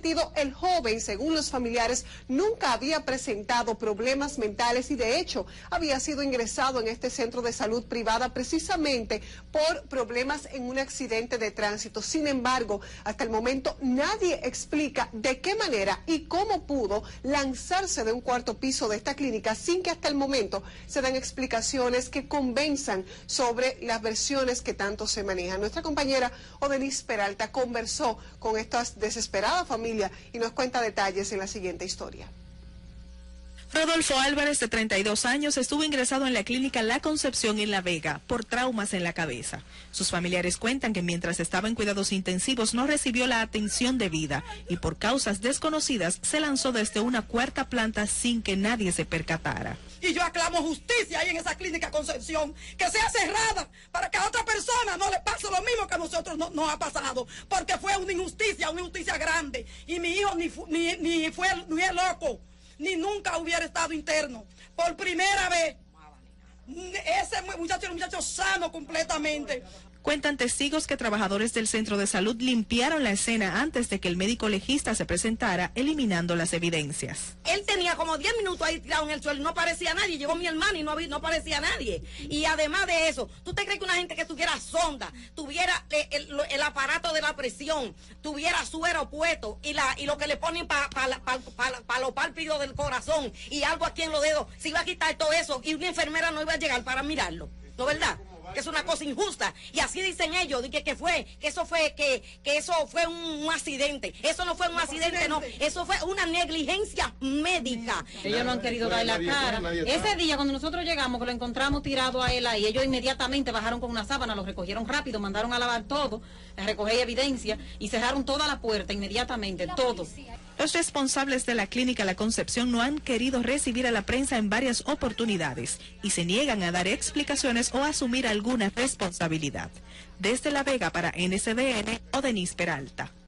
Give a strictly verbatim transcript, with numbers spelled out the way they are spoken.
sentido, el joven, según los familiares, nunca había presentado problemas mentales y de hecho había sido ingresado en este centro de salud privada precisamente por problemas en un accidente de tránsito. Sin embargo, hasta el momento nadie explica de qué manera y cómo pudo lanzarse de un cuarto piso de esta clínica sin que hasta el momento se den explicaciones que convenzan sobre las versiones que tanto se manejan. Nuestra compañera Odenis Peralta conversó con esta desesperada familia y nos cuenta detalles en la siguiente historia. Rodolfo Álvarez, de treinta y dos años, estuvo ingresado en la clínica La Concepción en La Vega por traumas en la cabeza. Sus familiares cuentan que mientras estaba en cuidados intensivos no recibió la atención debida y por causas desconocidas se lanzó desde una cuarta planta sin que nadie se percatara. Y yo aclamo justicia ahí en esa clínica Concepción, que sea cerrada para que a otra persona no le pase lo mismo que a nosotros no, nos ha pasado, porque fue una injusticia, una injusticia grande. Y mi hijo ni, ni, ni fue ni es loco, ni nunca hubiera estado interno. Por primera vez, ese muchacho era un muchacho sano completamente. Cuentan testigos que trabajadores del centro de salud limpiaron la escena antes de que el médico legista se presentara, eliminando las evidencias. Él tenía como diez minutos ahí tirado en el suelo y no aparecía nadie. Llegó mi hermano y no, no aparecía nadie. Y además de eso, ¿tú te crees que una gente que tuviera sonda, tuviera el, el, el aparato de la presión, tuviera suero puesto y, la, y lo que le ponen para pa, pa, pa, pa, pa los pálpitos del corazón y algo aquí en los dedos, se iba a quitar todo eso y una enfermera no iba a llegar para mirarlo? ¿No es verdad? Que es una cosa injusta, y así dicen ellos, de que, que fue, que eso fue, que, que eso fue un, un accidente, eso no fue un accidente, no, eso fue una negligencia médica. Ellos no han querido dar la cara. Ese día cuando nosotros llegamos, que lo encontramos tirado a él ahí, ellos inmediatamente bajaron con una sábana, lo recogieron rápido, mandaron a lavar todo, a recoger evidencia y cerraron toda la puerta inmediatamente, todo. Los responsables de la clínica La Concepción no han querido recibir a la prensa en varias oportunidades y se niegan a dar explicaciones o a asumir alguna responsabilidad. Desde La Vega para N C D N, Odenis Peralta.